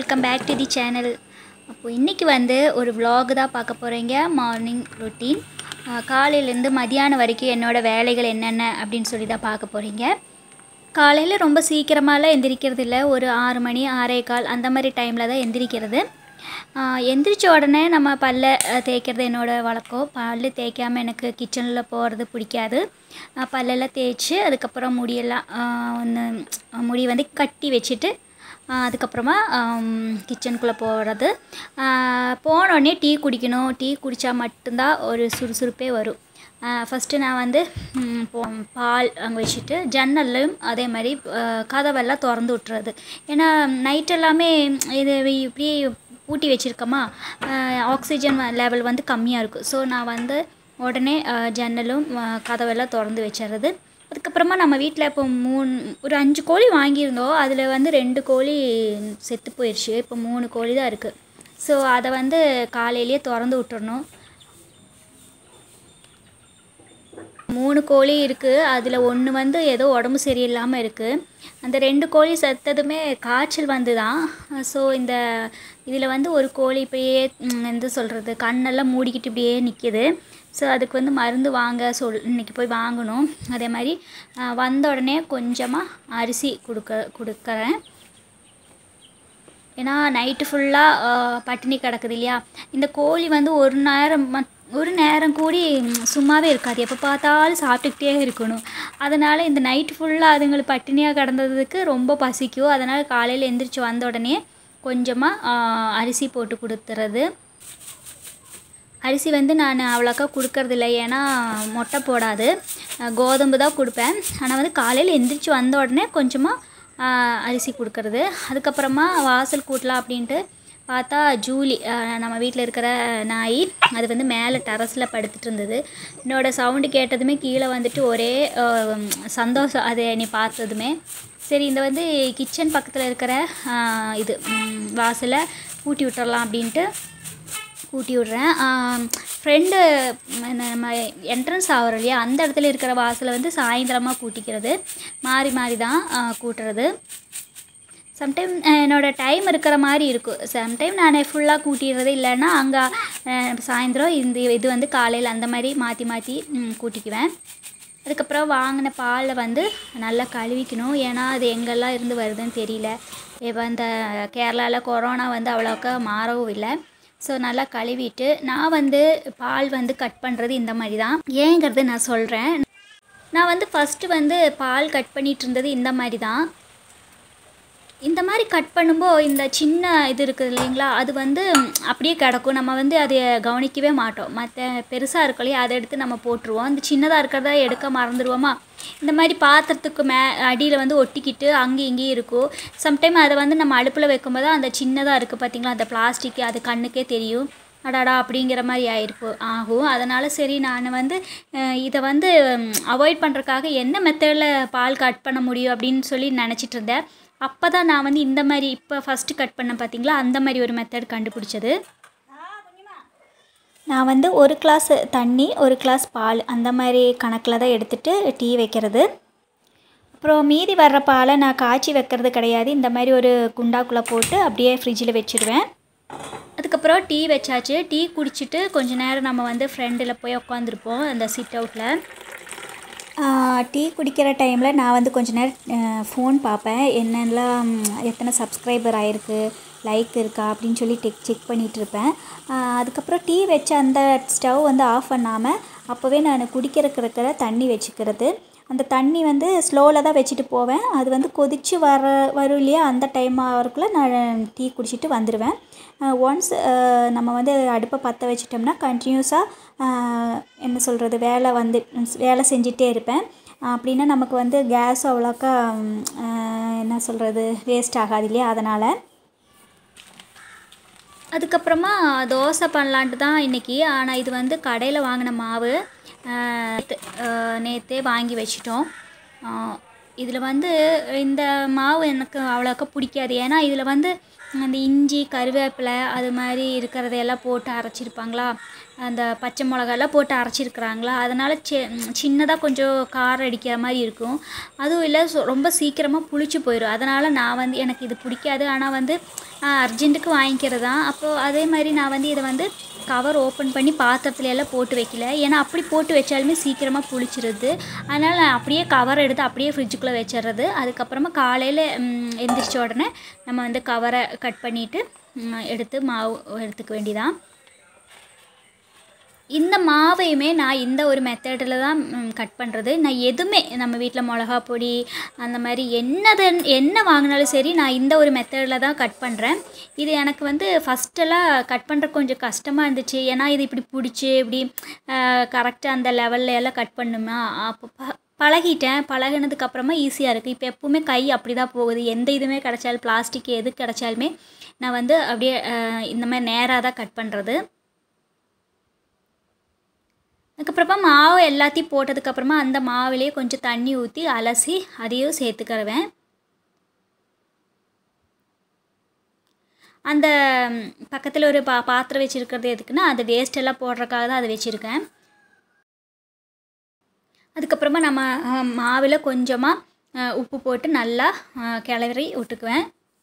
Welcome back to the channel. அப்போது இன்றைக்கி வந்து ஒரு vlog தான் பார்க்க போகிறீங்க. மார்னிங் ரொட்டீன் காலையிலேருந்து மதியானம் வரைக்கும் என்னோடய வேலைகள் என்னென்ன அப்படின்னு சொல்லி தான் பார்க்க போகிறீங்க. காலையில் ரொம்ப சீக்கிரமாலாம் எந்திரிக்கிறது இல்லை, ஒரு 6 மணி 6:15 அந்த மாதிரி டைமில் தான் எந்திரிக்கிறது. எந்திரிச்ச உடனே நம்ம பல்லை தேய்க்கிறது என்னோடய வழக்கம். பல் தேய்க்காமல் எனக்கு கிச்சனில் போகிறது பிடிக்காது. பல்லெல்லாம் தேய்ச்சி அதுக்கப்புறம் முடியெல்லாம் முடி வந்து கட்டி வச்சுட்டு அதுக்கப்புறமா கிச்சனுக்குள்ளே போகிறது. போனோடனே டீ குடிக்கணும். டீ குடித்தா மட்டும்தான் ஒரு சுறுசுறுப்பே வரும். ஃபஸ்ட்டு நான் வந்து பால் அங்கே வச்சுட்டு ஜன்னல்லையும் அதே மாதிரி கதவெல்லாம் திறந்து விட்டுறது. ஏன்னா நைட் எல்லாமே இது இப்படி பூட்டி வச்சுருக்கோமா, ஆக்சிஜன் லெவல் வந்து கம்மியாக இருக்கும். ஸோ நான் வந்து உடனே ஜன்னலும் கதவெல்லாம் திறந்து வச்சிடுறது. அதுக்கப்புறமா நம்ம வீட்டில் இப்போ ஒரு 5 கோழி வாங்கியிருந்தோம். அதில் வந்து 2 கோழி செத்து போயிடுச்சு. இப்போ 3 கோழி தான் இருக்குது. ஸோ அதை வந்து காலையிலேயே திறந்து விட்டுறணும். 3 கோழி இருக்குது. அதில் ஒன்று வந்து ஏதோ உடம்பு சரியில்லாமல் இருக்குது. அந்த 2 கோழி செத்ததுமே காய்ச்சல் வந்து தான். ஸோ இதில் வந்து ஒரு கோழி இப்படியே எந்த சொல்கிறது, கண்ணெல்லாம் மூடிக்கிட்டு இப்படியே நிற்கிது. ஸோ அதுக்கு வந்து மருந்து வாங்க இன்றைக்கி போய் வாங்கணும். அதே மாதிரி வந்த உடனே கொஞ்சமாக அரிசி கொடுக்குறேன். ஏன்னா நைட்டு ஃபுல்லாக பட்டினி கிடக்குது இல்லையா. இந்த கோழி வந்து ஒரு நேரம் கூடி சும்மாவே இருக்காது, எப்போ பார்த்தாலும் சாப்பிட்டுக்கிட்டே இருக்கணும். அதனால் இந்த நைட்டு ஃபுல்லாக அதுங்களுக்கு பட்டினியாக கிடந்ததுக்கு ரொம்ப பசிக்கும். அதனால் காலையில் எந்திரிச்சு வந்த உடனே கொஞ்சமாக அரிசி போட்டு கொடுத்துறது. அரிசி வந்து நான் அவ்வளோக்கா கொடுக்கறதில்ல, ஏன்னா மொட்டை போடாது. கோதுமை தான் கொடுப்பேன். ஆனால் வந்து காலையில் எந்திரிச்சு வந்த உடனே கொஞ்சமாக அரிசி கொடுக்கறது. அதுக்கப்புறமா வாசல் கூட்டலாம் அப்படின்ட்டு பார்த்தா ஜூலி, நம்ம வீட்டில் இருக்கிற நாய், அது வந்து மேலே டெரஸில் படுத்துட்டு இருந்தது. என்னோடய சவுண்டு கேட்டதுமே கீழே வந்துட்டு ஒரே சந்தோஷம் அது என்னை பார்த்ததுமே. சரி, இந்த வந்து கிச்சன் பக்கத்தில் இருக்கிற வாசலை கூட்டி விட்டுறலாம் அப்படின்ட்டு கூட்டி விட்றேன். ஃப்ரெண்டு நம்ம என்ட்ரன்ஸ் ஆகிறோம் இல்லையா, அந்த இடத்துல இருக்கிற வாசலை வந்து சாயந்தரமாக கூட்டிக்கிறது. மாறி மாறி தான் கூட்டுறது. சம்டைம் என்னோடய டைம் இருக்கிற மாதிரி இருக்கும். சம்டைம் நான் ஃபுல்லாக கூட்டிடுறது, இல்லைன்னா அங்கே சாயந்தரம் இது வந்து காலையில் அந்த மாதிரி மாற்றி மாற்றி கூட்டிக்குவேன். அதுக்கப்புறம் வாங்கின பாலை வந்து நல்லா கழுவிக்கணும். ஏன்னா அது எங்கெல்லாம் இருந்து வருதுன்னு தெரியல. இப்போ இந்த கேரளாவில் கொரோனா வந்து அவ்வளோக்கா மாறவும் இல்லை. ஸோ நல்லா கழுவிட்டு நான் வந்து பால் வந்து கட் பண்ணுறது இந்த மாதிரி தான். ஏங்கிறது நான் சொல்கிறேன். நான் வந்து ஃபஸ்ட்டு வந்து பால் கட் பண்ணிகிட்டு இருந்தது இந்த மாதிரி தான். இந்த மாதிரி கட் பண்ணும்போது இந்த சின்ன இது இருக்குது இல்லைங்களா, அது வந்து அப்படியே கிடக்கும். நம்ம வந்து அதை கவனிக்கவே மாட்டோம். மற்ற பெருசாக இருக்கலையே அதை எடுத்து நம்ம போட்டுருவோம். இந்த சின்னதாக இருக்கிறத எடுக்க மறந்துடுவோமா. இந்த மாதிரி பாத்திரத்துக்கு அடியில் வந்து ஒட்டிக்கிட்டு அங்கேயும் இங்கேயும் இருக்கும். சம்டைம் அதை வந்து நம்ம அடுப்பில் வைக்கும்போது அந்த சின்னதாக இருக்குது பார்த்திங்களா, அந்த பிளாஸ்டிக்கு, அது கண்ணுக்கே தெரியும். அடாடா அப்படிங்கிற மாதிரி ஆகும். அதனால் சரி, நான் வந்து இதை வந்து அவாய்ட் பண்ணுறதுக்காக என்ன மெத்தடில் பால் கட் பண்ண முடியும் அப்படின்னு சொல்லி நினச்சிட்டு இருந்தேன். அப்போ தான் நான் வந்து இந்த மாதிரி இப்போ ஃபஸ்ட்டு கட் பண்ண பார்த்திங்களா, அந்த மாதிரி ஒரு மெத்தட் கண்டுபிடிச்சது. நான் வந்து 1 கிளாஸ் தண்ணி 1 கிளாஸ் பால் அந்த மாதிரி கணக்கில் தான் எடுத்துகிட்டு டீ வைக்கிறது. அப்புறம் மீதி வர்ற பாலை நான் காய்ச்சி வைக்கிறது கிடையாது. இந்த மாதிரி ஒரு குண்டாக்குள்ளே போட்டு அப்படியே ஃப்ரிட்ஜில் வச்சுடுவேன். அதுக்கப்புறம் டீ வச்சாச்சு. டீ குடிச்சிட்டு கொஞ்சம் நேரம் நம்ம வந்து ஃப்ரெண்டில் போய் உட்காந்துருப்போம் அந்த சிட் அவுட்டில். டீ குடிக்கிற டைமில் நான் வந்து கொஞ்சம் நேரம் ஃபோன் பார்ப்பேன். என்னெல்லாம் எத்தனை சப்ஸ்கிரைபர் ஆகிருக்கு, லைக் இருக்கா அப்படின்னு சொல்லி செக் பண்ணிகிட்டு இருப்பேன். அதுக்கப்புறம் டீ வச்ச அந்த ஸ்டவ் வந்து ஆஃப் பண்ணாமல் அப்போவே நான் குடிக்கிறதுக்கு இருக்கிற தண்ணி வச்சுக்கிறது. அந்த தண்ணி வந்து ஸ்லோவில் தான் வச்சுட்டு போவேன். அது வந்து கொதித்து வரும் இல்லையா, அந்த டைம் ஆகிறதுக்குள்ள நான் டீ குடிச்சிட்டு வந்துடுவேன். ஒன்ஸ் நம்ம வந்து அடுப்பை பற்ற வச்சிட்டோம்னா கண்டினியூஸாக என்ன சொல்கிறது, வேலை செஞ்சிட்டே இருப்பேன். அப்படின்னா நமக்கு வந்து கேஸ் அவ்வளோக்கா என்ன சொல்கிறது வேஸ்ட் ஆகாது இல்லையா, அதனால். அதுக்கப்புறமா தோசை பண்ணலான்ட்டு தான் இன்றைக்கி. ஆனால் இது வந்து கடையில் வாங்கின மாவு, நேற்றே வாங்கி வச்சிட்டோம். இதில் வந்து இந்த மாவு எனக்கு அவ்வளோக்கா பிடிக்காது. ஏன்னா இதில் வந்து அந்த இஞ்சி கருவேப்பிலை அது மாதிரி இருக்கிறதையெல்லாம் போட்டு அரைச்சிருப்பாங்களா, அந்த பச்சை மிளகாலாம் போட்டு அரைச்சிருக்கிறாங்களா, அதனால் சின்னதாக கொஞ்சம் காரம் அடிக்கிற மாதிரி இருக்கும். அதுவும் இல்லை ரொம்ப சீக்கிரமாக புளிச்சு போயிடும். அதனால் நான் வந்து எனக்கு இது பிடிக்காது. ஆனால் வந்து அர்ஜென்ட்டுக்கு வாங்கிக்கிறது தான். அப்போது அதே மாதிரி நான் வந்து இதை வந்து கவர் ஓப்பன் பண்ணி பாத்திரத்துல எல்லாம் போட்டு வைக்கல. ஏன்னா அப்படி போட்டு வச்சாலுமே சீக்கிரமாக புளிச்சிருது. அதனால் நான் அப்படியே கவர் எடுத்து அப்படியே ஃப்ரிட்ஜுக்குள்ளே வச்சிடுறது. அதுக்கப்புறமா காலையில் எந்திரிச்ச உடனே நம்ம வந்து கவரை கட் பண்ணிவிட்டு எடுத்து மாவு எடுத்துக்க வேண்டியதான். இந்த மாவையுமே நான் இந்த ஒரு மெத்தடில் தான் கட் பண்ணுறது. நான் எதுவுமே நம்ம வீட்டில் மிளகா பொடி அந்த மாதிரி என்ன வாங்கினாலும் சரி நான் இந்த ஒரு மெத்தடில் தான் கட் பண்ணுறேன். இது எனக்கு வந்து ஃபஸ்ட்டெல்லாம் கட் பண்ணுற கொஞ்சம் கஷ்டமாக இருந்துச்சு. ஏன்னா இது இப்படி பிடிச்சி இப்படி கரெக்டாக அந்த லெவலில் எல்லாம் கட் பண்ணுமா. அப்போ பழகினதுக்கப்புறமா ஈஸியாக இருக்குது. இப்போ எப்போவுமே கை அப்படி தான் போகுது. எந்த இதுவுமே கிடச்சாலும் பிளாஸ்டிக் எது கிடச்சாலுமே நான் வந்து அப்படியே இந்த மாதிரி நேராக தான் கட் பண்ணுறது. அதுக்கப்புறமா மாவு எல்லாத்தையும் போட்டதுக்கப்புறமா அந்த மாவுலேயே கொஞ்சம் தண்ணி ஊற்றி அலசி அதையும் சேர்த்துக்கிடுவேன். அந்த பக்கத்தில் ஒரு பாத்திரம் வச்சுருக்கிறது எதுக்குன்னா அது வேஸ்ட்டெல்லாம் போடுறதுக்காக தான் அதை வச்சுருக்கேன். அதுக்கப்புறமா நம்ம மாவில் கொஞ்சமாக உப்பு போட்டு நல்லா கிளறி விட்டுக்குவேன்.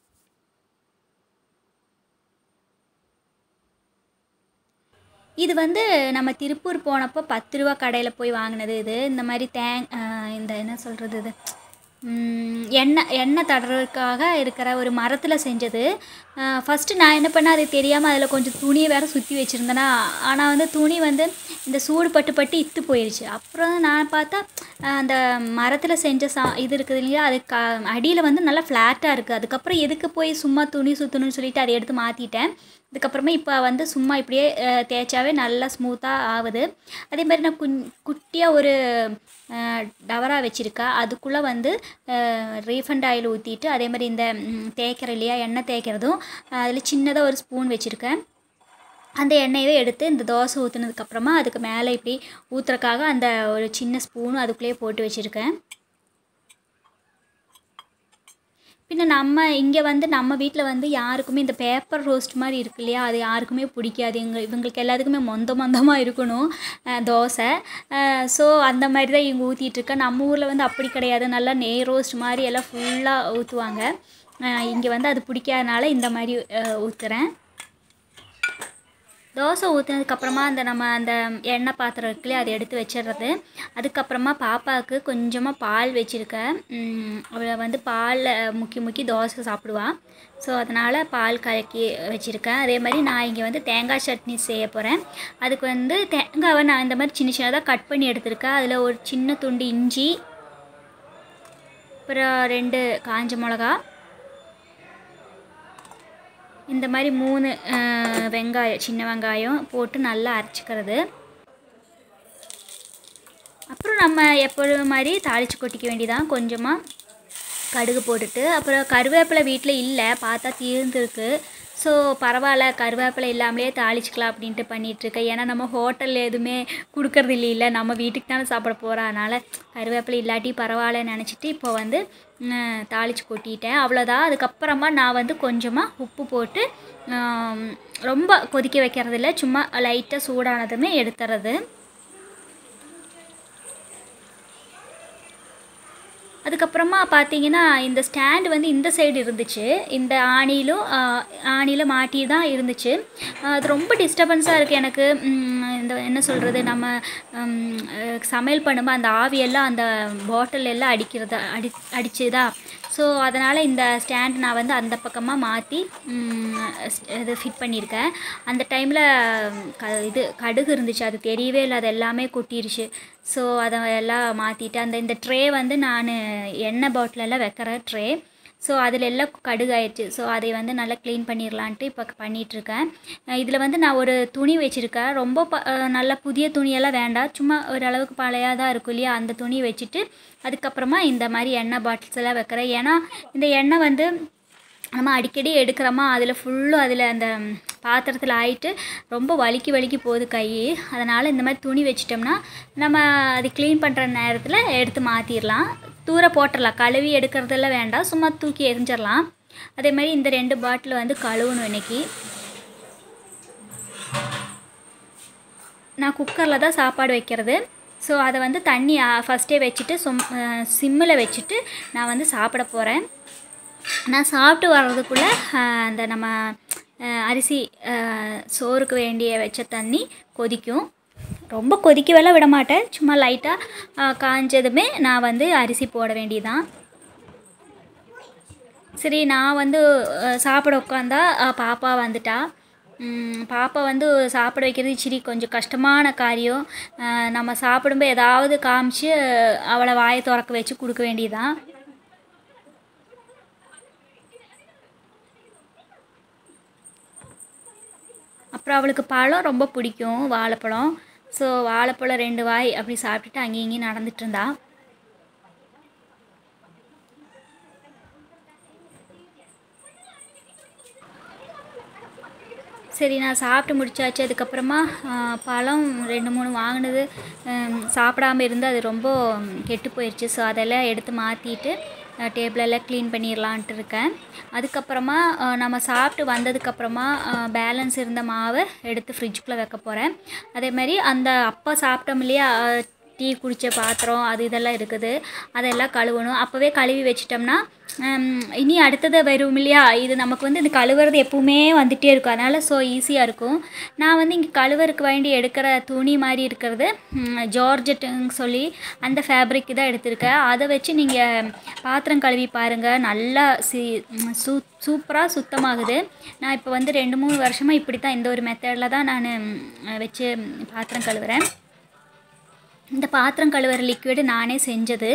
இது வந்து நம்ம திருப்பூர் போனப்போ 10 ரூபா கடையில் போய் வாங்கினது. இது இந்த மாதிரி இந்த என்ன சொல்கிறது, இது எண்ணெய் தடறதுக்காக இருக்கிற ஒரு மரத்தில் செஞ்சது. ஃபஸ்ட்டு நான் என்ன பண்ணேன், அது தெரியாமல் அதில் கொஞ்சம் துணியை வேறு சுற்றி வச்சுருந்தேன்னா, ஆனால் வந்து துணி வந்து இந்த சூடு பட்டு இத்து போயிடுச்சு. அப்புறம் நான் பார்த்தா அந்த மரத்தில் செஞ்ச இது இருக்குது இல்லையா, அது அடியில் வந்து நல்லா ஃப்ளாட்டாக இருக்குது. அதுக்கப்புறம் எதுக்கு போய் சும்மா துணி சுற்றணும்னு சொல்லிவிட்டு அதை எடுத்து மாற்றிட்டேன். அதுக்கப்புறமா இப்போ வந்து சும்மா இப்படியே தேய்ச்சாவே நல்லா ஸ்மூத்தாக ஆகுது. அதே மாதிரி நான் குட்டியாக ஒரு டவரா வச்சுருக்கேன். அதுக்குள்ளே வந்து ரீஃபண்ட் ஆயில் ஊற்றிட்டு அதே மாதிரி இந்த தேய்க்கிற இல்லையா எண்ணெய் தேய்க்கிறதும் அதில் சின்னதாக ஒரு ஸ்பூன் வச்சுருக்கேன். அந்த எண்ணெயவே எடுத்து இந்த தோசை ஊற்றுனதுக்கப்புறமா அதுக்கு மேலே இப்படி ஊற்றுறக்காக அந்த ஒரு சின்ன ஸ்பூனும் அதுக்குள்ளேயே போட்டு வச்சுருக்கேன். பின்ன நம்ம இங்கே வந்து நம்ம வீட்டில் வந்து யாருக்குமே இந்த பேப்பர் ரோஸ்ட் மாதிரி இருக்கு இல்லையா, அது யாருக்குமே பிடிக்காது. இவங்களுக்கு எல்லாத்துக்குமே மொந்தமாக இருக்கணும் தோசை. ஸோ அந்த மாதிரி தான் இவங்க ஊற்றிட்டுருக்கேன். நம்ம ஊரில் வந்து அப்படி கிடையாது, நல்லா நெய் ரோஸ்ட் மாதிரி எல்லாம் ஃபுல்லாக ஊற்றுவாங்க. இங்கே வந்து அது பிடிக்காதனால இந்த மாதிரி ஊற்றுறேன். தோசை ஊற்றினதுக்கப்புறமா நம்ம அந்த எண்ணெய் பாத்திரம் இருக்குல்லையே அதை எடுத்து வச்சிடுறது. அதுக்கப்புறமா பாப்பாவுக்கு கொஞ்சமாக பால் வச்சுருக்கேன். அவளை வந்து பாலில் முக்கி தோசை சாப்பிடுவாள். ஸோ அதனால் பால் கலக்கி வச்சுருக்கேன். அதே மாதிரி நான் இங்கே வந்து தேங்காய் சட்னி செய்ய போகிறேன். அதுக்கு வந்து தேங்காவை நான் இந்த மாதிரி சின்னதாக கட் பண்ணி எடுத்துருக்கேன். அதில் ஒரு சின்ன துண்டு இஞ்சி, அப்புறம் 2 காஞ்ச மிளகா, இந்த மாதிரி 3 வெங்காயம், சின்ன வெங்காயம் போட்டு நல்லா அரைச்சிக்கிறது. அப்புறம் நம்ம எப்பொழுது மாதிரி தாளித்து கொட்டிக்க வேண்டியதான். கொஞ்சமாக கடுகு போட்டுட்டு, அப்புறம் கருவேப்பிலை வீட்டில் இல்லை, பார்த்தா தீர்ந்துருக்கு. ஸோ பரவாயில்ல, கருவேப்பிலை இல்லாமலே தாளிச்சிக்கலாம் அப்படின்ட்டு பண்ணிகிட்ருக்கேன். ஏன்னா நம்ம ஹோட்டலில் எதுவுமே கொடுக்கறது இல்லை, நம்ம வீட்டுக்கு தானே சாப்பிட போகிறோம். அதனால் கருவேப்பிலை இல்லாட்டி பரவாயில்லன்னு நினச்சிட்டு இப்போ வந்து தாளித்து கொட்டிட்டேன். அவ்வளோதான். அதுக்கப்புறமா நான் வந்து கொஞ்சமாக உப்பு போட்டு ரொம்ப கொதிக்க வைக்கிறதில்ல, சும்மா லைட்டாக சூடானதுமே எடுத்துறது. அதுக்கப்புறமா பார்த்தீங்கன்னா இந்த ஸ்டாண்டு வந்து இந்த சைடு இருந்துச்சு, இந்த ஆணியில் மாட்டி தான் இருந்துச்சு. அது ரொம்ப டிஸ்டர்பன்ஸாக இருக்குது எனக்கு. இந்த என்ன சொல்கிறது, நம்ம சமையல் பண்ணும்போது அந்த ஆவியெல்லாம் அந்த பாட்டில் எல்லாம் அடிச்சுதா. ஸோ அதனால் இந்த ஸ்டாண்ட் நான் வந்து அந்த பக்கமாக மாற்றி இது ஃபிட் பண்ணியிருக்கேன். அந்த டைமில் இது கடுகு இருந்துச்சு, அது தெரியவே இல்லை, அது எல்லாமே கொட்டிருச்சு. ஸோ அதை எல்லாம் மாற்றிட்டு இந்த ட்ரே வந்து நான் எண்ணெய் பாட்டிலெல்லாம் வைக்கிற ட்ரே. ஸோ அதில் எல்லாம் கடுகு ஆயிடுச்சு. ஸோ அதை வந்து நல்லா க்ளீன் பண்ணிடலான்ட்டு இப்போ பண்ணிகிட்ருக்கேன். இதில் வந்து நான் ஒரு துணி வச்சுருக்கேன். ரொம்ப நல்ல புதிய துணியெல்லாம் வேண்டாம், சும்மா ஓரளவுக்கு பழையதாக இருக்கும் இல்லையா, அந்த துணி வச்சுட்டு அதுக்கப்புறமா இந்த மாதிரி எண்ணெய் பாட்டில்ஸ் எல்லாம் வைக்கிறேன். ஏன்னா இந்த எண்ணெய் வந்து நம்ம அடிக்கடி எடுக்கிறோமா, அதில் ஃபுல்லும் அதில் அந்த பாத்திரத்தில் ஆகிட்டு ரொம்ப வலிக்கி போகுது கை. அதனால் இந்த மாதிரி துணி வச்சிட்டோம்னா நம்ம அது க்ளீன் பண்ணுற நேரத்தில் எடுத்து மாற்றிடலாம், தூர போட்டுடலாம். கழுவி எடுக்கிறதெல்லாம் வேண்டாம், சும்மா தூக்கி எரிஞ்சிடலாம். அதே மாதிரி இந்த 2 பாட்டில் வந்து கழுவணும். இன்றைக்கி நான் குக்கரில் தான் சாப்பாடு வைக்கிறது. ஸோ அதை வந்து தண்ணி ஃபஸ்ட்டே வச்சுட்டு சிம்மில் வச்சுட்டு நான் வந்து சாப்பிட போகிறேன். நான் சாப்பிட்டு வர்றதுக்குள்ளே அந்த நம்ம அரிசி சோறுக்கு வேண்டிய வச்ச தண்ணி கொதிக்கும். ரொம்ப கொதிக்கவெல்லாம் விட மாட்டேன், சும்மா லைட்டாக காஞ்சதுமே நான் வந்து அரிசி போட வேண்டியதான். சரி, நான் வந்து சாப்பிட உட்காந்தா பாப்பா வந்துட்டா. பாப்பா வந்து சாப்பிட வைக்கிறது சரி கொஞ்சம் கஷ்டமான காரியம். நம்ம சாப்பிடும்போது ஏதாவது காமிச்சு அவளை வாயை திறக்க வச்சு கொடுக்க வேண்டியதான். அப்புறம் அவளுக்கு பழம் ரொம்ப பிடிக்கும், வாழைப்பழம். ஸோ வாழைப்பழம் 2 வாய் அப்படி சாப்பிட்டுட்டு அங்கேயும் இங்கேயும் நடந்துட்டு இருந்தா. சரி, நான் சாப்பிட்டு முடிச்சாச்சு. அதுக்கப்புறமா பழம் 2 3 வாங்கினது சாப்பிடாம இருந்து அது ரொம்ப கெட்டு போயிடுச்சு. ஸோ அதெல்லாம் எடுத்து மாற்றிட்டு டேபிளெல்லாம் க்ளீன் பண்ணிடலான்ட்டு இருக்கேன். அதுக்கப்புறமா நம்ம சாப்பிட்டு வந்ததுக்கப்புறமா பேலன்ஸ் இருந்த மாவை எடுத்து ஃப்ரிட்ஜுக்குள்ளே வைக்க போகிறேன். அதேமாதிரி அந்த அப்போ சாப்பிட்டோம் இல்லையா, டீ குடித்த பாத்திரம் அது இதெல்லாம் இருக்குது, அதெல்லாம் கழுவணும். அப்போவே கழுவி வச்சிட்டோம்னா இனி அடுத்தது வரும் இல்லையா, இது நமக்கு வந்து இந்த கழுவுறது எப்பவுமே வந்துகிட்டே இருக்கும். அதனால் ஸோ ஈஸியாக இருக்கும். நான் வந்து இங்கே கழுவருக்கு வேண்டி எடுக்கிற துணி மாதிரி இருக்கிறது ஜார்ஜெட்டுன்னு சொல்லி அந்த ஃபேப்ரிக் தான் எடுத்திருக்கேன். அதை வச்சு நீங்கள் பாத்திரம் கழுவி பாருங்கள், நல்லா சூப்பராக சுத்தமாகுது. நான் இப்போ வந்து 2 3 வருஷமாக இப்படி தான், இந்த ஒரு மெத்தடில் தான் நான் வச்சு பாத்திரம் கழுவுறேன். இந்த பாத்திரம் கழுவுற லிக்விடு நானே செஞ்சது.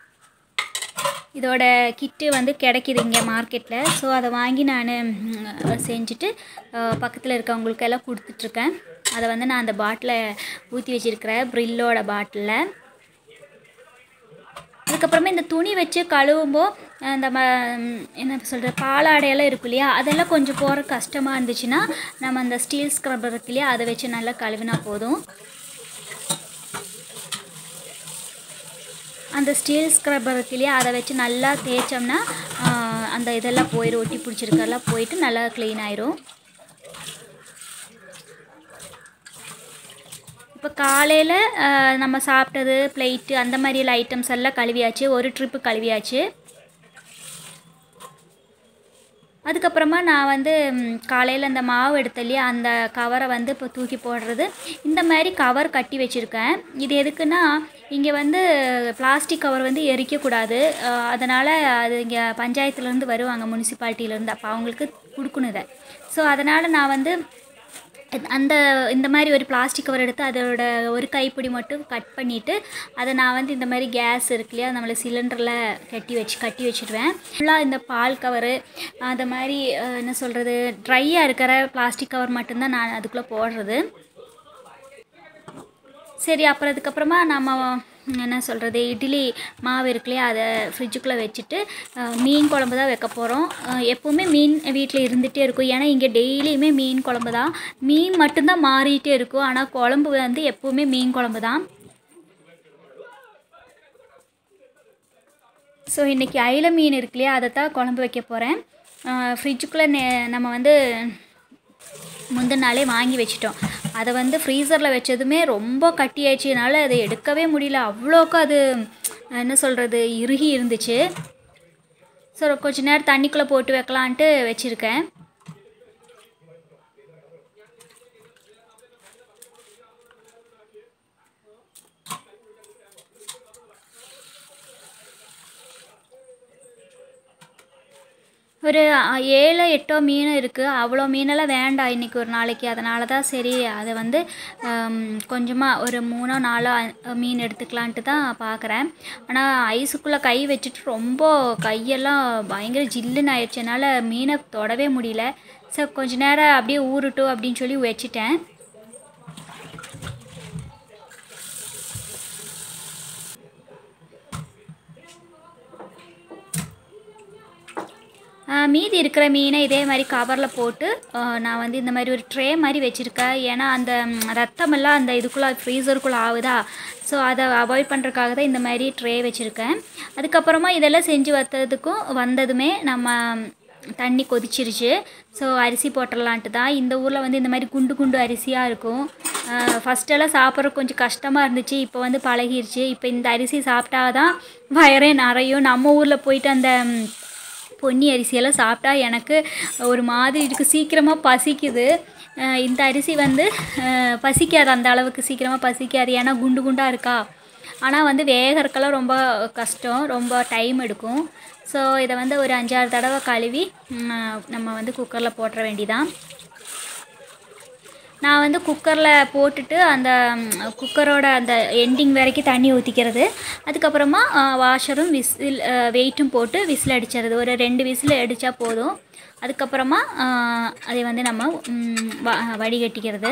இதோட கிட்டு வந்து கிடைக்கிது இங்கே மார்க்கெட்டில். ஸோ அதை வாங்கி நான் செஞ்சுட்டு பக்கத்தில் இருக்கவங்களுக்கு எல்லாம் கொடுத்துட்ருக்கேன். அதை வந்து நான் அந்த பாட்டிலில் ஊற்றி வச்சுருக்கிறேன், ப்ரில்லோட பாட்டிலில். அதுக்கப்புறமா இந்த துணி வச்சு கழுவும்போது இந்த என்ன சொல்கிற பாலாடையெல்லாம் இருக்கும் இல்லையா, அதெல்லாம் கொஞ்சம் போகிற கஷ்டமாக இருந்துச்சுன்னா நம்ம அந்த ஸ்டீல் ஸ்க்ரப்பர் இருக்கு இல்லையா, அதை வச்சு நல்லா கழுவினா போதும். அந்த ஸ்டீல் ஸ்க்ரப்பர் இருக்கு இல்லையா, அதை வச்சு நல்லா தேய்ச்சோம்னா அந்த இதெல்லாம் போயிடும், ஒட்டி பிடிச்சிருக்கெல்லாம் போயிட்டு நல்லா க்ளீன் ஆயிரும். இப்போ காலையில் நம்ம சாப்பிட்டது பிளேட்டு அந்த மாதிரி ஐட்டம்ஸ் எல்லாம் கழுவியாச்சு, ஒரு ட்ரிப்பு கழுவியாச்சு. அதுக்கப்புறமா நான் வந்து காலையில் அந்த மாவு எடுத்த இல்லையா, அந்த கவரை வந்து இப்போ தூக்கி போடுறது. இந்த மாதிரி கவர் கட்டி வச்சுருக்கேன். இது எதுக்குன்னா, இங்கே வந்து பிளாஸ்டிக் கவர் வந்து எரிக்கக்கூடாது. அதனால் அது இங்கே பஞ்சாயத்துலேருந்து வருவாங்க, முனிசிபாலிட்டியிலேருந்து, அப்போ அவங்களுக்கு கொடுக்கணும் இதை. ஸோ அதனால் நான் வந்து இந்த மாதிரி ஒரு பிளாஸ்டிக் கவர் எடுத்து அதோட ஒரு கைப்பிடி மட்டும் கட் பண்ணிவிட்டு அதை நான் வந்து இந்த மாதிரி கேஸ் இருக்கு இல்லையா, நம்மளை சிலிண்டரில் கட்டி வச்சுடுவேன். ஃபுல்லாக இந்த பால் கவரு அந்த மாதிரி என்ன சொல்கிறது, ட்ரையாக இருக்கிற பிளாஸ்டிக் கவர் மட்டும்தான் நான் அதுக்குள்ளே போடுறது. சரி, அப்புறம் அதுக்கப்புறமா நம்ம என்ன சொல்கிறது, இட்லி மாவு இருக்கு இல்லையா, அதை ஃப்ரிட்ஜுக்குள்ளே வச்சுட்டு மீன் குழம்பு தான் வைக்க போகிறோம். எப்போவுமே மீன் வீட்டில் இருந்துகிட்டே இருக்கும், ஏன்னா இங்கே டெய்லியுமே மீன் குழம்பு தான். மீன் மட்டும்தான் மாறிட்டே இருக்கும், ஆனால் குழம்பு வந்து எப்போவுமே மீன் குழம்பு தான். ஸோ இன்றைக்கி அயில மீன் இருக்கு இல்லையா, அதை தான் குழம்பு வைக்க போகிறேன். ஃப்ரிட்ஜுக்குள்ளே நம்ம வந்து முந்தின நாளே வாங்கி வச்சிட்டோம். அதை வந்து ஃப்ரீசரில் வச்சதுமே ரொம்ப கட்டி ஆயிடுச்சுனால அதை எடுக்கவே முடியல, அவ்வளோக்கு அது என்ன சொல்கிறது இறுகி இருந்துச்சு. ஸோ கொஞ்ச நேரம் தண்ணிக்குள்ளே போட்டு வைக்கலான்ட்டு வச்சுருக்கேன். ஒரு 7 8 மீன் இருக்குது. அவ்வளோ மீனெல்லாம் வேண்டாம் இன்றைக்கி ஒரு நாளைக்கு. அதனால தான் சரி அதை வந்து கொஞ்சமாக ஒரு 3 4 மீன் எடுத்துக்கலான்ட்டு தான் பார்க்குறேன். ஆனால் ஐஸுக்குள்ளே கை வச்சுட்டு ரொம்ப கையெல்லாம் பயங்கர ஜில்லுன்னு ஆயிடுச்சு, என்னால் மீனை தொடவே முடியல. ஸோ கொஞ்ச நேரம் அப்படியே ஊறட்டும் அப்படின்னு சொல்லி வச்சுட்டேன். மீதி இருக்கிற மீனை இதே மாதிரி கவரில் போட்டு நான் வந்து இந்த மாதிரி ஒரு ட்ரே மாதிரி வச்சுருக்கேன். ஏன்னா அந்த ரத்தமெல்லாம் அந்த இதுக்குள்ளே ஃப்ரீசருக்குள்ளே ஆகுதா, ஸோ அதை அவாய்ட் பண்ணுறதுக்காக தான் இந்த மாதிரி ட்ரே வச்சுருக்கேன். அதுக்கப்புறமா இதெல்லாம் செஞ்சு வந்ததுமே நம்ம தண்ணி கொதிச்சிருச்சு. ஸோ அரிசி போட்டுடலான்ட்டு தான். இந்த ஊரில் வந்து இந்த மாதிரி குண்டு குண்டு அரிசியாக இருக்கும். ஃபஸ்ட்டெல்லாம் சாப்பிட்றதுக்கு கொஞ்சம் கஷ்டமாக இருந்துச்சு, இப்போ வந்து பழகிருச்சு. இப்போ இந்த அரிசி சாப்பிட்டா தான் வயரே நிறையும். நம்ம ஊரில் போயிட்டு அந்த பொன்னி அரிசியெல்லாம் சாப்பிட்டா எனக்கு ஒரு மாதிரி இருக்குது, சீக்கிரமாக பசிக்குது. இந்த அரிசி வந்து பசிக்காது, அந்த அளவுக்கு சீக்கிரமாக பசிக்காது, ஏன்னா குண்டு குண்டாக இருக்கா. ஆனால் வந்து வேகறக்கெல்லாம் ரொம்ப கஷ்டம், ரொம்ப டைம் எடுக்கும். ஸோ இதை வந்து ஒரு 5-6 தடவை கழுவி நம்ம வந்து குக்கரில் போட்டுற வேண்டிதான். நான் வந்து குக்கரில் போட்டுட்டு அந்த குக்கரோட அந்த எண்டிங் வரைக்கும் தண்ணி ஊற்றிக்கிறது. அதுக்கப்புறமா வாஷரும் விசில் வெயிட்டும் போட்டு விசில் அடிச்சிடுறது. ஒரு 2 விசில் அடித்தா போதும். அதுக்கப்புறமா அதை வந்து நம்ம வடிகட்டிக்கிறது.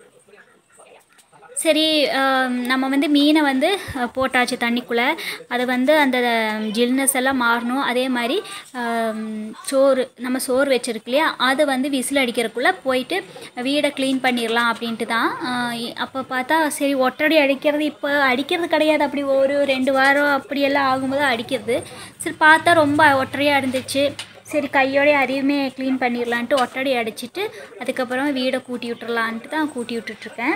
சரி, நம்ம வந்து மீனை வந்து போட்டாச்சு தண்ணிக்குள்ளே. அது வந்து அந்த ஜில்னஸ் எல்லாம் மாறணும். அதே மாதிரி நம்ம சோறு வச்சுருக்கு இல்லையா, அதை வந்து விசில் அடிக்கிறதுக்குள்ளே போயிட்டு வீடை க்ளீன் பண்ணிடலாம் அப்படின்ட்டு தான். அப்போ பார்த்தா சரி ஒட்டடி அடிக்கிறது இப்போ அடிக்கிறது கிடையாது, அப்படி ஒரு 2 வாரம் அப்படியெல்லாம் ஆகும்போது அடிக்கிறது. சரி பார்த்தா ரொம்ப ஒட்டறையாக இருந்துச்சு. சரி கையோடைய அதையுமே க்ளீன் பண்ணிடலான்ட்டு ஒட்டடி அடிச்சுட்டு அதுக்கப்புறம் வீடை கூட்டி விட்டுறலான்ட்டு தான் கூட்டி விட்டுட்ருக்கேன்.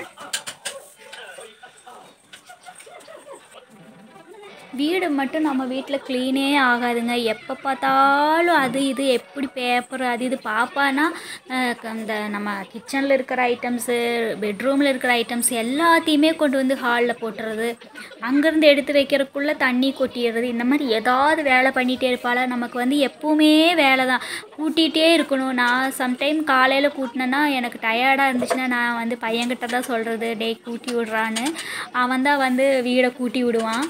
வீடு மட்டும் நம்ம வீட்டில் க்ளீனே ஆகாதுங்க. எப்போ பார்த்தாலும் அது இது எப்படி பேப்பர் அது இது பாப்பானா இந்த நம்ம கிச்சனில் இருக்கிற ஐட்டம்ஸு, பெட்ரூமில் இருக்கிற ஐட்டம்ஸ் எல்லாத்தையுமே கொண்டு வந்து ஹாலில் போட்டுறது, அங்கேருந்து எடுத்து வைக்கிறதுக்குள்ளே தண்ணி கொட்டிடுறது. இந்த மாதிரி ஏதாவது வேலை பண்ணிகிட்டே இருப்பாள். நமக்கு வந்து எப்பவுமே வேலை தான், கூட்டிகிட்டே இருக்கணும். நான் சம்டைம் காலையில் கூட்டினேன்னா எனக்கு டயர்டாக இருந்துச்சுன்னா நான் வந்து பையன்கிட்ட தான் சொல்கிறது, டே கூட்டி விட்றான்னு. அவன் தான் வந்து வீடை கூட்டி விடுவான்.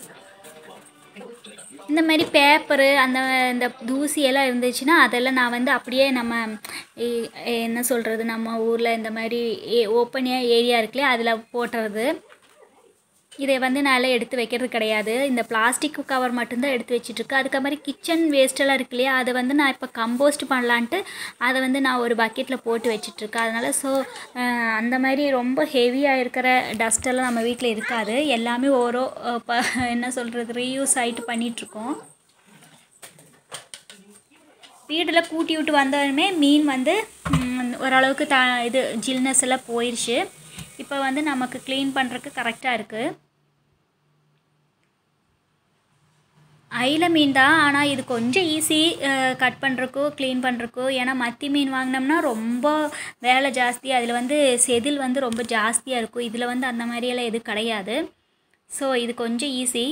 இந்த மாதிரி பேப்பரு இந்த தூசியெல்லாம் இருந்துச்சுன்னா அதெல்லாம் நான் வந்து அப்படியே நம்ம என்ன சொல்கிறது, நம்ம ஊரில் இந்த மாதிரி ஓப்பன் ஏரியா இருக்குல்லையே அதில் போட்டுறது. இதை வந்து நான் எடுத்து வைக்கிறது கிடையாது. இந்த பிளாஸ்டிக் கவர் மட்டும்தான் எடுத்து வச்சிட்ருக்கு. அதுக்கு மாதிரி கிச்சன் வேஸ்ட்டெல்லாம் இருக்கு இல்லையா, அதை வந்து நான் இப்போ கம்போஸ்ட் பண்ணலான்ட்டு அதை வந்து நான் ஒரு பக்கெட்டில் போட்டு வச்சிட்ருக்கேன். அதனால் அந்த மாதிரி ரொம்ப ஹெவியாக இருக்கிற டஸ்ட்டெல்லாம் நம்ம வீட்டில் இருக்காது. எல்லாமே என்ன சொல்கிறது, ரீயூஸ் ஆகிட்டு பண்ணிகிட்ருக்கோம். வீட்டில் கூட்டி விட்டு வந்ததுமே மீன் வந்து ஓரளவுக்கு இது ஜில்னஸ் எல்லாம் போயிடுச்சு. இப்போ வந்து நமக்கு க்ளீன் பண்ணுறதுக்கு கரெக்டாக இருக்குது. அயில மீன் தான், ஆனால் இது கொஞ்சம் ஈஸி கட் பண்ணுறக்கோ க்ளீன் பண்ணுறக்கோ. ஏன்னா மத்தி மீன் வாங்கினோம்னா ரொம்ப வேலை ஜாஸ்தி, அதில் வந்து செதில் வந்து ரொம்ப ஜாஸ்தியாக இருக்கும். இதில் வந்து அந்த மாதிரியெல்லாம் எதுவும் கிடையாது. ஸோ இது கொஞ்சம் ஈஸி.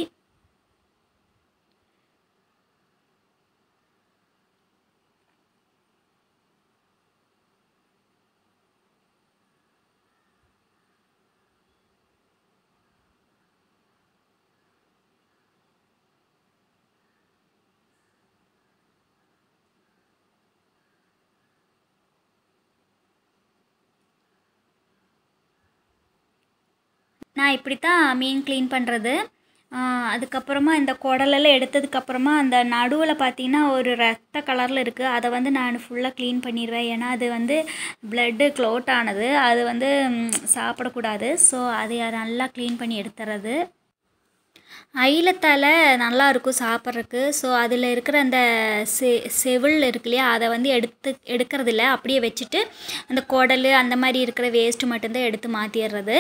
நான் இப்படி தான் மீன் க்ளீன் பண்ணுறது. அதுக்கப்புறமா இந்த குடலெல்லாம் எடுத்ததுக்கப்புறமா அந்த நடுவில் பார்த்திங்கன்னா ஒரு ரத்த கலரில் இருக்குது, அதை வந்து நான் ஃபுல்லாக க்ளீன் பண்ணிடுவேன். ஏன்னா அது வந்து ப்ளட்டு க்ளோட் ஆனது, அது வந்து சாப்பிடக்கூடாது. ஸோ அதை நல்லா க்ளீன் பண்ணி எடுத்துறது. அயிலத்தால் நல்லாயிருக்கும் சாப்பிட்றதுக்கு. ஸோ அதில் இருக்கிற அந்த செவில் இருக்கு இல்லையா, அதை வந்து எடுக்கிறதில்ல, அப்படியே வச்சுட்டு அந்த குடல் அந்த மாதிரி இருக்கிற வேஸ்ட்டு மட்டும்தான் எடுத்து மாற்றிடுறது.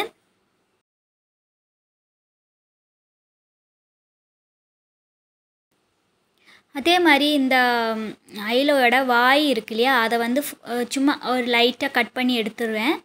அதே மாதிரி இந்த அயிலோட வாய் இருக்கு இல்லையா, அதை வந்து சும்மா ஒரு லைட்டாக கட் பண்ணி எடுத்துருவேன்.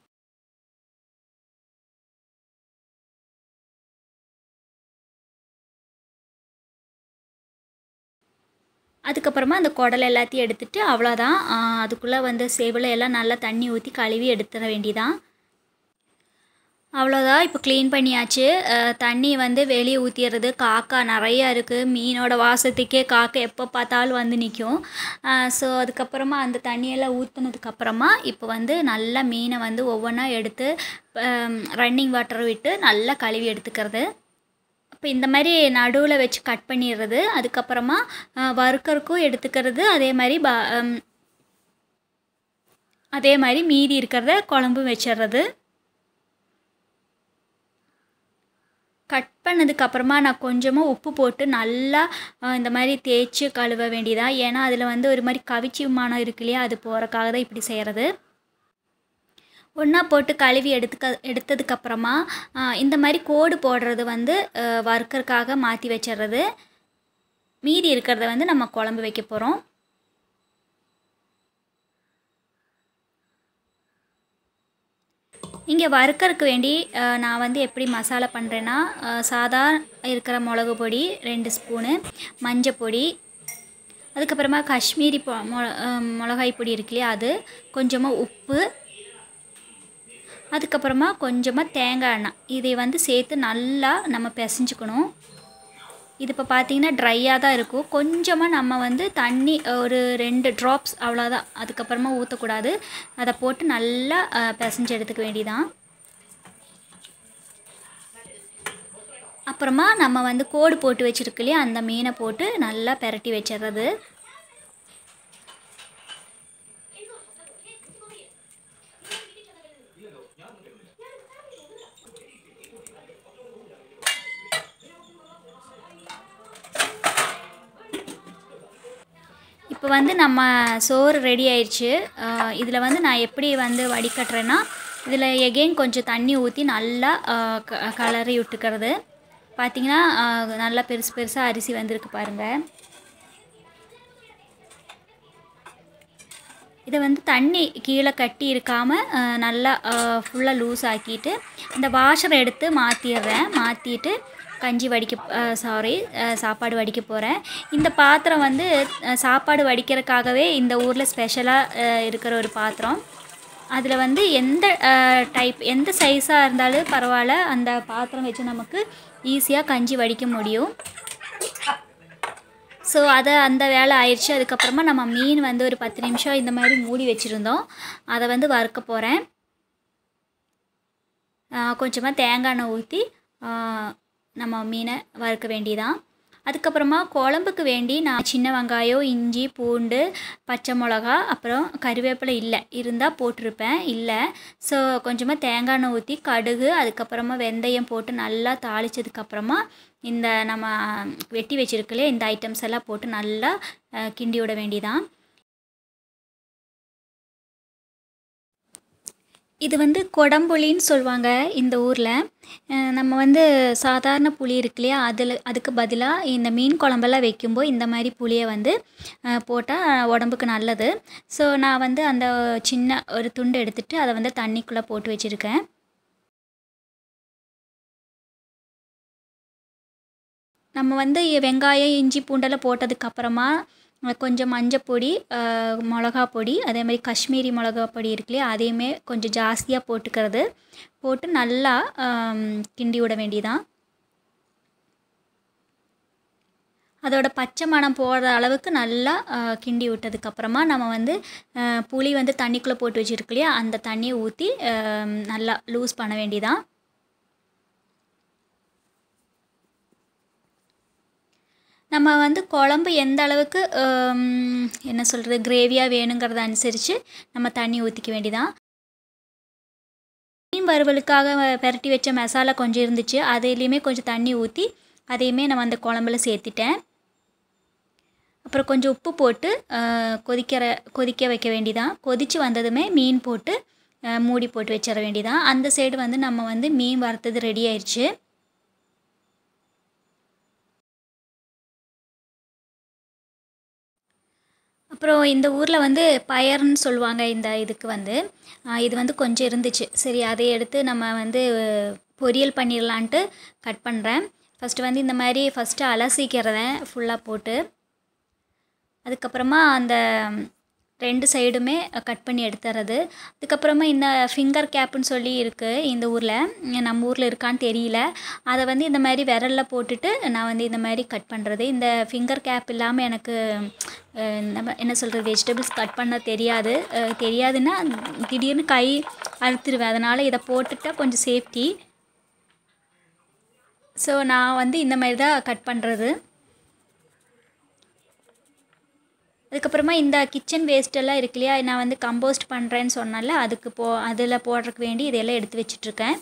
அதுக்கப்புறமா அந்த குடல் எல்லாத்தையும் எடுத்துகிட்டு அவ்வளோதான். அதுக்குள்ளே வந்து சேவலை எல்லாம் நல்லா தண்ணி ஊற்றி கழுவி எடுத்துட வேண்டிதான். அவ்வளோதான், இப்போ க்ளீன் பண்ணியாச்சு. தண்ணி வந்து வெளியே ஊற்றிடுறது. காக்கா நிறையா இருக்குது, மீனோட வாசத்துக்கே காக்கா எப்போ பார்த்தாலும் வந்து நிற்கும். ஸோ அதுக்கப்புறமா அந்த தண்ணியெல்லாம் ஊற்றுனதுக்கப்புறமா இப்போ வந்து நல்லா மீனை வந்து ஒவ்வொன்றா எடுத்து ரன்னிங் வாட்டர் விட்டு நல்லா கழுவி எடுத்துக்கிறது. இப்போ இந்த மாதிரி நடுவில் வச்சு கட் பண்ணிடுறது. அதுக்கப்புறமா வறுக்கறக்கும் எடுத்துக்கிறது. அதே மாதிரி மீதி இருக்கிறத குழம்பு வச்சிடுறது. கட் பண்ணதுக்கப்புறமா நான் கொஞ்சமாக உப்பு போட்டு நல்லா இந்த மாதிரி தேய்ச்சி கழுவ வேண்டியதான். ஏன்னா அதில் வந்து ஒரு மாதிரி கவிச்சி மனம் இருக்கு இல்லையா, அது போகிறக்காக தான் இப்படி செய்கிறது. ஒன்றா போட்டு கழுவி எடுத்ததுக்கப்புறமா இந்த மாதிரி கோடு போடுறது வந்து வறுக்கறக்காக மாற்றி வச்சிடுறது. மீதி இருக்கிறத வந்து நம்ம குழம்பு வைக்க போகிறோம். இங்கே வறுக்கறதுக்கு வேண்டி நான் வந்து எப்படி மசாலா பண்ணுறேன்னா, சாதா இருக்கிற மிளகு பொடி 2 ஸ்பூனு, மஞ்சள் பொடி, அதுக்கப்புறமா காஷ்மீரி மிளகாய் பொடி இருக்கு இல்லையா அது, கொஞ்சமாக உப்பு, அதுக்கப்புறமா கொஞ்சமாக தேங்காய் எண்ணெய், இதை வந்து சேர்த்து நல்லா நம்ம பிசைஞ்சுக்கணும். இது இப்போ பார்த்திங்கன்னா ட்ரையாக தான் இருக்கும். கொஞ்சமாக நம்ம வந்து தண்ணி ஒரு 2 ட்ராப்ஸ் அவ்வளோதான், அதுக்கப்புறமா ஊற்றக்கூடாது. அதை போட்டு நல்லா பிசைஞ்சு எடுத்துக்க வேண்டியதான். அப்புறமா நம்ம வந்து கோடு போட்டு வச்சுருக்கு இல்லையா, அந்த மீனை போட்டு நல்லா பெரட்டி வச்சிடுறது. இப்போ வந்து நம்ம சோறு ரெடி ஆயிடுச்சு. இதில் வந்து நான் எப்படி வந்து வடிகட்டுறேன்னா, இதில் எகெயின் கொஞ்சம் தண்ணி ஊற்றி நல்லா கலரி விட்டுக்கிறது. பார்த்திங்கன்னா நல்லா பெருசு பெருசாக அரிசி வந்திருக்கு பாருங்கள். இதை வந்து தண்ணி கீழே கட்டி இருக்காமல் நல்லா ஃபுல்லாக லூஸ் ஆக்கிட்டு இந்த வாஷரை எடுத்து மாற்றிட்டு கஞ்சி சாப்பாடு வடிக்க போகிறேன். இந்த பாத்திரம் வந்து சாப்பாடு வடிக்கிறதுக்காகவே இந்த ஊரில் ஸ்பெஷலாக இருக்கிற ஒரு பாத்திரம். அதில் வந்து எந்த சைஸாக இருந்தாலும் பரவாயில்ல, அந்த பாத்திரம் வச்சு நமக்கு ஈஸியாக கஞ்சி வடிக்க முடியும். ஸோ அந்த வேலை ஆயிடுச்சு. அதுக்கப்புறமா நம்ம மீன் வந்து ஒரு 10 நிமிஷம் இந்த மாதிரி மூடி வச்சுருந்தோம். அதை வந்து வறுக்க போகிறேன். கொஞ்சமாக தேங்காய் எண்ணெய் ஊற்றி நம்ம மீனை வறுக்க வேண்டியதான். அதுக்கப்புறமா குழம்புக்கு வேண்டி நான் சின்ன வெங்காயம், இஞ்சி, பூண்டு, பச்சை மிளகா, அப்புறம் கறிவேப்பிலை இருந்தால் போட்டிருப்பேன், இல்லை. ஸோ கொஞ்சமாக தேங்காய் எண்ணெய் ஊற்றி கடுகு, அதுக்கப்புறமா வெந்தயம் போட்டு நல்லா தாளித்ததுக்கப்புறமா இந்த நம்ம வெட்டி வச்சுருக்கலே இந்த ஐட்டம்ஸ் எல்லாம் போட்டு நல்லா கிண்டி விட வேண்டியதான். இது வந்து கொடம்புளின்னு சொல்லுவாங்க இந்த ஊரில். நம்ம வந்து சாதாரண புளி இருக்கு இல்லையா, அதுக்கு பதிலாக இந்த மீன் குழம்பெல்லாம் வைக்கும்போது இந்த மாதிரி புளியை வந்து போட்டால் உடம்புக்கு நல்லது. ஸோ நான் வந்து அந்த சின்ன ஒரு துண்டு எடுத்துகிட்டு அதை வந்து தண்ணிக்குள்ளே போட்டு வச்சுருக்கேன். நம்ம வந்து வெங்காயம், இஞ்சி, பூண்டெல்லாம் போட்டதுக்கப்புறமா கொஞ்சம் மஞ்சள் பொடி, மிளகா பொடி, அதே மாதிரி காஷ்மீரி மிளகா பொடி இருக்கு இல்லையா, அதையுமே கொஞ்சம் ஜாஸ்தியாக போட்டு நல்லா கிண்டி விட வேண்டியதான். அதோட பச்சை மணம் போகிற அளவுக்கு நல்லா கிண்டி விட்டதுக்கப்புறமா நம்ம வந்து புளி வந்து தண்ணிக்குள்ளே போட்டு வச்சுருக்கு இல்லையா, அந்த தண்ணியை ஊற்றி நல்லா லூஸ் பண்ண வேண்டியதான். நம்ம வந்து குழம்பு எந்த அளவுக்கு என்ன சொல்கிறது கிரேவியாக வேணுங்கிறத அனுசரித்து நம்ம தண்ணி ஊற்றிக்க வேண்டியதான். மீன் வறுவலுக்காக பெரட்டி வச்ச மசாலா கொஞ்சம் இருந்துச்சு, அதுலேயுமே கொஞ்சம் தண்ணி ஊற்றி அதையுமே நம்ம அந்த குழம்புல சேர்த்துட்டேன். அப்புறம் கொஞ்சம் உப்பு போட்டு கொதிக்க வைக்க வேண்டியதான். கொதித்து வந்ததுமே மீன் போட்டு மூடி போட்டு வச்சிட வேண்டியதான். அந்த சைடு வந்து நம்ம வந்து மீன் வறுத்தது ரெடி ஆயிடுச்சு. அப்புறம் இந்த ஊரில் வந்து பயர்னு சொல்லுவாங்க இந்த இதுக்கு வந்து. இது வந்து கொஞ்சம் இருந்துச்சு, சரி அதை எடுத்து நம்ம வந்து பொரியல் பண்ணிடலான்ட்டு கட் பண்ணுறேன். ஃபஸ்ட்டு வந்து இந்த மாதிரி அலசிக்கிறேன் ஃபுல்லாக போட்டு. அதுக்கப்புறமா அந்த 2 சைடுமே கட் பண்ணி எடுத்துறது. அதுக்கப்புறமா இந்த ஃபிங்கர் கேப்புன்னு சொல்லி இருக்குது இந்த ஊரில், நம்ம ஊரில் இருக்கான்னு தெரியல. அதை வந்து இந்த மாதிரி விரலில் போட்டுட்டு நான் வந்து இந்த மாதிரி கட் பண்ணுறது. இந்த ஃபிங்கர் கேப் இல்லாமல் எனக்கு நம்ம என்ன சொல்கிறது வெஜிடபிள்ஸ் கட் பண்ண தெரியாதுன்னா திடீர்னு கை அழுத்துருவேன். அதனால் இதை போட்டுட்டால் கொஞ்சம் சேஃப்டி. ஸோ நான் வந்து இந்த மாதிரி தான் கட் பண்ணுறது. அதுக்கப்புறமா இந்த கிச்சன் வேஸ்ட்டெல்லாம் இருக்கு இல்லையா, நான் வந்து கம்போஸ்ட் பண்ணுறேன்னு சொன்னால அதில் போடுறதுக்கு வேண்டி இதெல்லாம் எடுத்து வச்சிட்ருக்கேன்.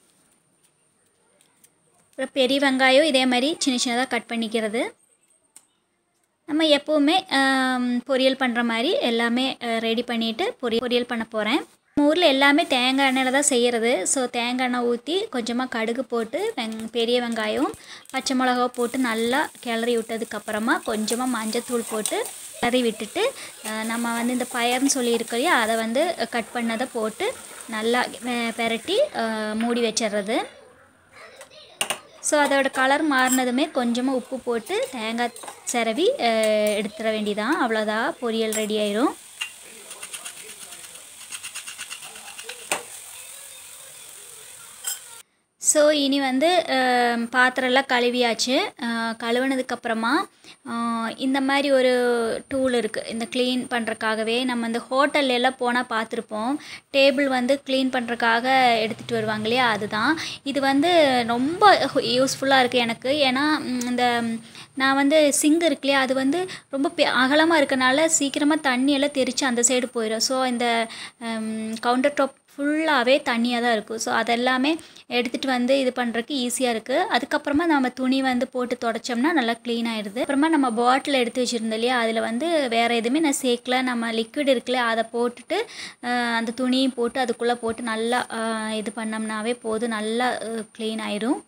அப்புறம் பெரிய வெங்காயம் இதே மாதிரி சின்ன சின்னதாக கட் பண்ணிக்கிறது. நம்ம எப்போவுமே பொரியல் பண்ணுற மாதிரி எல்லாமே ரெடி பண்ணிவிட்டு பொரியல் பண்ண போகிறேன். ஊரில் எல்லாமே தேங்காய் எண்ணெயில் தான் செய்கிறது. ஸோ தேங்காய் எண்ணெய் ஊற்றி கொஞ்சமாக கடுகு போட்டு பெரிய வெங்காயம் பச்சை மிளகா போட்டு நல்லா கிளறி விட்டதுக்கப்புறமா கொஞ்சமாக மஞ்சத்தூள் போட்டு கிளறி விட்டுட்டு நம்ம வந்து இந்த பயர்னு சொல்லியிருக்கோம் இல்லையா, அதை வந்து கட் பண்ணதை போட்டு நல்லா பெரட்டி மூடி வச்சிடுறது. ஸோ அதோட கலர் மாறினதுமே கொஞ்சமாக உப்பு போட்டு தேங்காய் சிரவி எடுத்துட வேண்டியதான். அவ்வளோதான், பொரியல் ரெடி ஆயிரும். ஸோ இனி வந்து பாத்திரம்லாம் கழுவியாச்சு. கழுவுனதுக்கப்புறமா இந்த மாதிரி ஒரு டூல் இருக்குது. இந்த க்ளீன் பண்ணுறக்காகவே நம்ம இந்த ஹோட்டல்லாம் போனால் பார்த்துருப்போம். டேபிள் வந்து க்ளீன் பண்ணுறக்காக எடுத்துகிட்டு வருவாங்க இல்லையா, அதுதான். இது வந்து ரொம்ப யூஸ்ஃபுல்லாக இருக்குது எனக்கு. ஏன்னா இந்த நான் வந்து சிங்க் இருக்கு இல்லையா, அது வந்து ரொம்ப அகலமாக இருக்கனால சீக்கிரமாக தண்ணியெல்லாம் தெரித்து அந்த சைடு போயிடும். ஸோ இந்த கவுண்டர் டாப் ஃபுல்லாகவே தண்ணியாக தான் இருக்கும். ஸோ அதெல்லாமே எடுத்துகிட்டு வந்து இது பண்ணுறதுக்கு ஈஸியாக இருக்குது. அதுக்கப்புறமா நம்ம துணி வந்து போட்டு தொடச்சோம்னா நல்லா க்ளீன் ஆகிடுது. அப்புறமா நம்ம பாட்டில் எடுத்து வச்சுருந்தோம் இல்லையா, அதில் வந்து வேறு எதுவுமே நான் சேர்க்கல. நம்ம லிக்விட் இருக்குல்ல, அதை போட்டுட்டு அந்த துணியும் போட்டு அதுக்குள்ளே போட்டு நல்லா இது பண்ணோம்னாவே போதும், நல்லா க்ளீன் ஆயிடும்.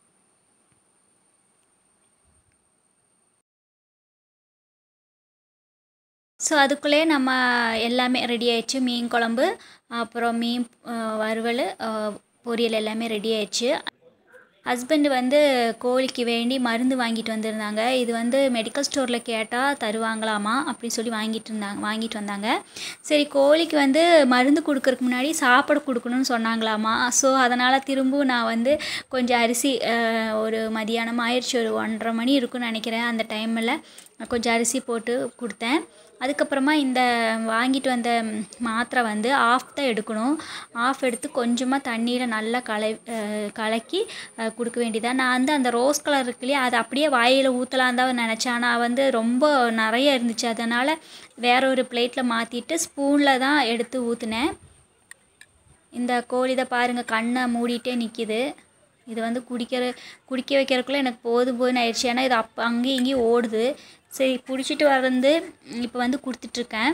ஸோ அதுக்குள்ளேயே நம்ம எல்லாமே ரெடி ஆயிடுச்சு. மீன் குழம்பு, அப்புறம் மீன் வறுவல், பொரியல் எல்லாமே ரெடி ஆயிடுச்சு. ஹஸ்பண்டு வந்து கோழிக்கு வேண்டி மருந்து வாங்கிட்டு வந்திருந்தாங்க. இது வந்து மெடிக்கல் ஸ்டோரில் கேட்டால் தருவாங்களாமா அப்படின்னு சொல்லி வாங்கிட்டு வந்தாங்க. சரி, கோழிக்கு வந்து மருந்து கொடுக்கறதுக்கு முன்னாடி சாப்பாடு கொடுக்கணும்னு சொன்னாங்களாமா. ஸோ அதனால் திரும்பவும் நான் வந்து கொஞ்சம் அரிசி, ஒரு மதியானம் ஆயிடுச்சு, ஒரு 1:30 மணி இருக்குன்னு நினைக்கிறேன். அந்த டைமில் கொஞ்சம் அரிசி போட்டு கொடுத்தேன். அதுக்கப்புறமா இந்த வாங்கிட்டு வந்த மாத்திரை வந்து ஆஃப் தான் எடுக்கணும். ஆஃப் எடுத்து கொஞ்சமாக தண்ணியில் நல்லா கலக்கி கொடுக்க வேண்டியதான். நான் வந்து அந்த ரோஸ் கலர் இருக்கு இல்லையா, அதை அப்படியே வாயில் ஊற்றலான் தான் நினச்சேன். ஆனால் வந்து ரொம்ப நிறைய இருந்துச்சு. அதனால் வேற ஒரு பிளேட்டில் மாற்றிட்டு ஸ்பூனில் தான் எடுத்து ஊற்றினேன். இந்த கோழி தான் பாருங்கள், கண்ணை மூடிட்டே நிற்கிது. இது வந்து குடிக்க வைக்கிறதுக்குள்ளே எனக்கு போதும் ஆயிடுச்சு. ஏன்னா இது அங்கேயும் இங்கேயும் ஓடுது. சரி, பிடிச்சிட்டு வந்து இப்போ வந்து கொடுத்துட்ருக்கேன்.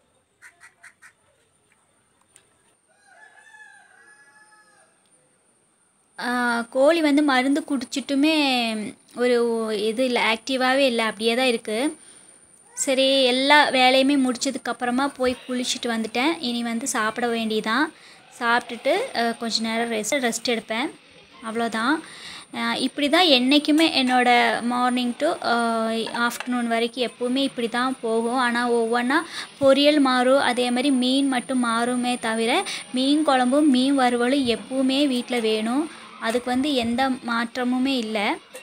கோழி வந்து மருந்து குடிச்சிட்டுமே ஒரு இது இல்லை, ஆக்டிவாகவே இல்லை, அப்படியே தான் இருக்குது. சரி, எல்லா வேலையுமே முடிச்சதுக்கப்புறமா போய் குளிச்சுட்டு வந்துட்டேன். இனி வந்து சாப்பிட வேண்டியதான். சாப்பிட்டுட்டு கொஞ்ச நேரம் ரெஸ்ட் எடுப்பேன். அவ்வளோதான். இப்படி தான் என்றைக்குமே என்னோடய மார்னிங் டு ஆஃப்டர்நூன் வரைக்கும் எப்போவுமே இப்படி தான் போகும். ஆனால் ஒவ்வொன்றா பொரியல் மாறும், அதே மாதிரி மீன் மட்டும் மாறுமே தவிர மீன் குழம்பும் மீன் வறுவலும் எப்போவுமே வீட்டில் வேணும். அதுக்கு வந்து எந்த மாற்றமுமே இல்லை.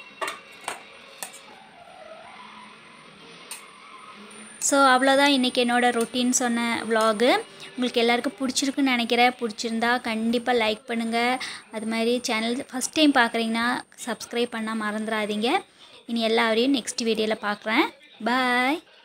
ஸோ அவ்வளோதான் இன்றைக்கி என்னோடய ரொட்டீன் சொன்ன விலாகு. உங்களுக்கு எல்லாருக்கும் பிடிச்சிருக்குன்னு நினைக்கிறேன். பிடிச்சிருந்தா கண்டிப்பாக லைக் பண்ணுங்கள். அது மாதிரி சேனல் ஃபஸ்ட் டைம் பார்க்குறீங்கன்னா சப்ஸ்கிரைப் பண்ணால் மறந்துடாதீங்க. இனி எல்லாரையும் நெக்ஸ்ட் வீடியோவில் பார்க்குறேன். பாய்.